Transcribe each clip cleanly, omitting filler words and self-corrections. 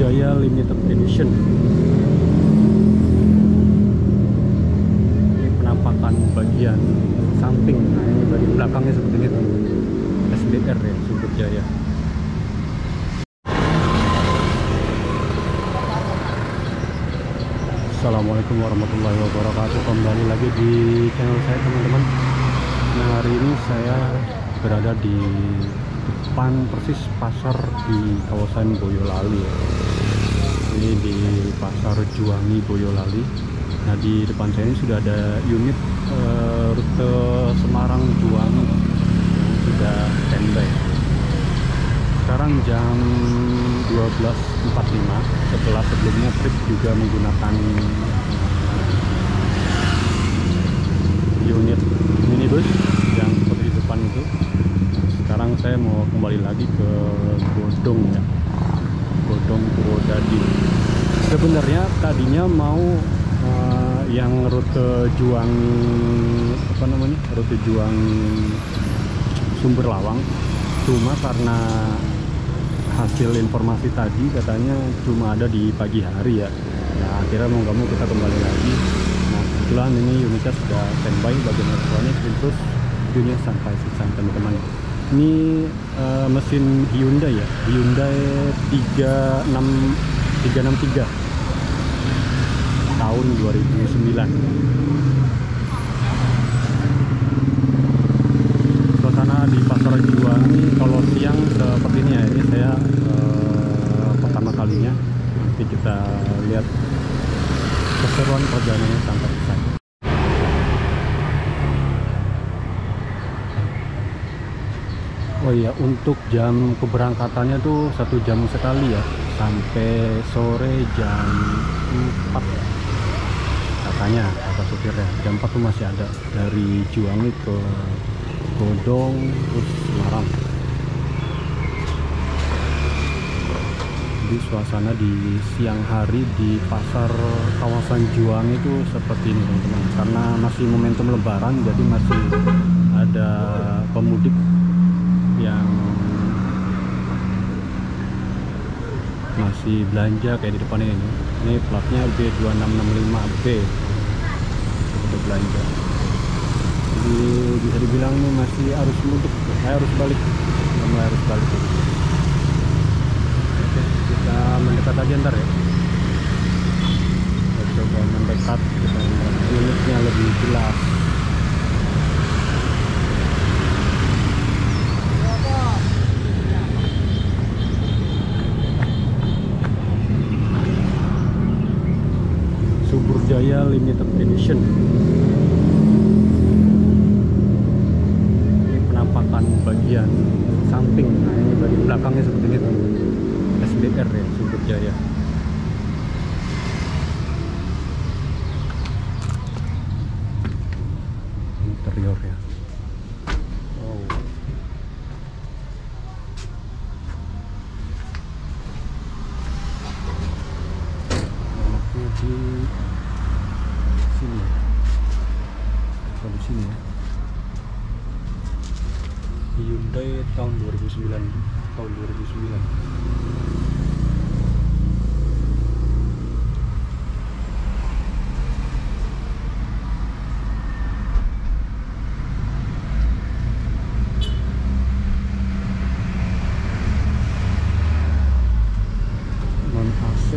Jaya Limited Edition. Ini penampakan bagian samping. Nah, ini bagian belakangnya seperti ini teman-teman. SDR ya, Sumber Jaya. Assalamualaikum warahmatullahi wabarakatuh. Kembali lagi di channel saya teman-teman. Nah, hari ini saya berada di depan persis pasar di kawasan Boyolali ya. Ini di pasar Juwangi Boyolali. Nah, di depan saya ini sudah ada unit rute Semarang Juwangi yang sudah standby. Sekarang jam 12.45, setelah sebelumnya trip juga menggunakan unit minibus yang seperti di depan itu. Sekarang saya mau kembali lagi ke Godong ya, Godong Purwodadi. Sebenarnya tadinya mau yang rute Juwangi, rute Juwangi Sumber Lawang, cuma karena hasil informasi tadi katanya cuma ada di pagi hari ya. Nah, akhirnya mau nggak mau kita kembali lagi. Nah, kebetulan ini unitnya sudah standby bagian elektronik, terus unitnya sampai selesai teman-teman. Ini mesin Hyundai ya, Hyundai 363 tahun 2009. Suasana di pasar Juwangi kalau siang seperti ini ya. Ini saya pertama kalinya. Nanti kita lihat keseruan perjalanannya sampai selesai. Oh iya, untuk jam keberangkatannya tuh 1 jam sekali ya, sampai sore jam 4 katanya, kata supirnya. Jam 4 tuh masih ada dari Juwangi ke Godong terus Semarang. Jadi suasana di siang hari di pasar kawasan Juwangi itu seperti ini teman-teman, karena masih momentum lebaran, jadi masih ada pemudik yang masih belanja kayak di depan ini. Ini platnya B2665B untuk belanja. Jadi bisa dibilang ini masih arus mudik. Saya harus balik, mulai harus balik. Oke, kita mendekat aja ntar ya. Kita coba mendekat, kita lihat unitnya lebih jelas. Sumber Jaya Limited Edition. Ini penampakan bagian samping. Nah, ini bagian belakangnya seperti ini teman-teman. SDR ya, Sumber Jaya. Interiornya. Oh. Di sini, atau di sini ya. Hyundai tahun 2009, tahun 2009. Non AC.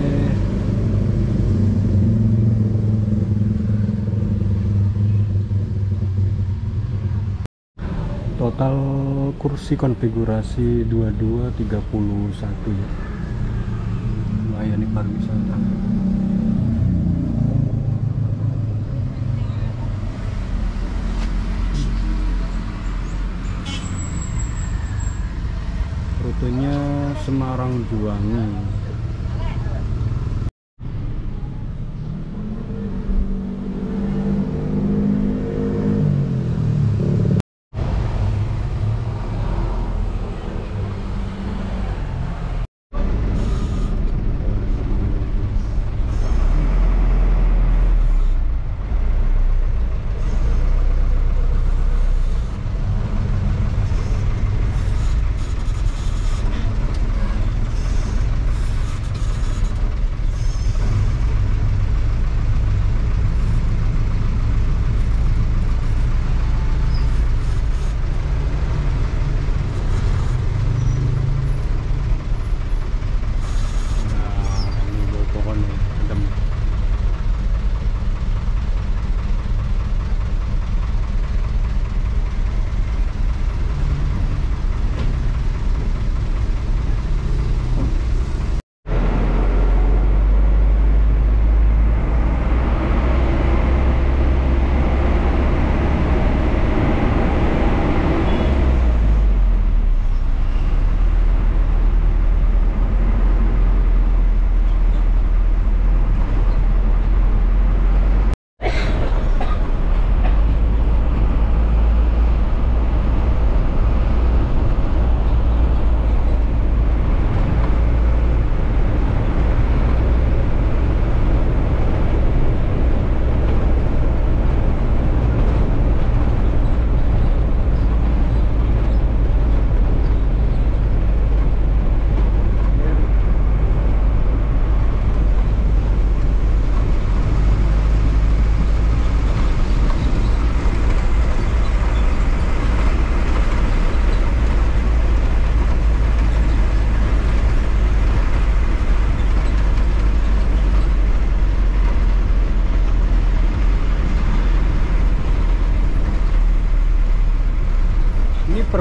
Total kursi konfigurasi 2231 ya. Melayani pariwisata. Rutenya Semarang Juwangi.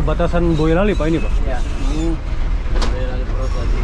perbatasan Boyolali Pak ini Pak? Ya, ini Boyolali Purwodadi.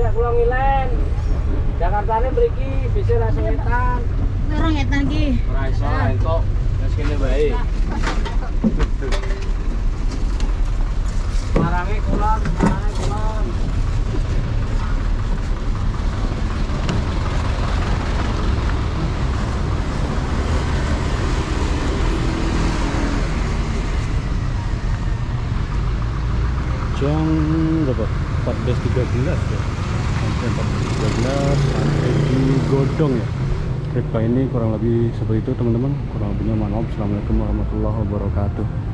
nek kula ngilen. Jakartane mriki bisa rasa ngetan. Orang ngetan ki. Ora iso entuk. Wis kene wae. Marange kulon. Jam berapa? 14.13 ya. Sampai 14.13 sampai di Godong ya. Trip kali ini kurang lebih seperti itu teman-teman. Kurang lebihnya mohon maaf. Assalamualaikum warahmatullahi wabarakatuh.